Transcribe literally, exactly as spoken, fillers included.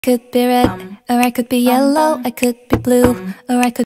Could be red, or I could be yellow, I could be blue, or I could